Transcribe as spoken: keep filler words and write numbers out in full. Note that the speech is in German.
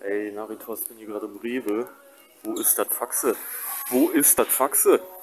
Ey, Naritos, bin hier gerade im Rewe. Wo ist das Faxe? Wo ist das Faxe?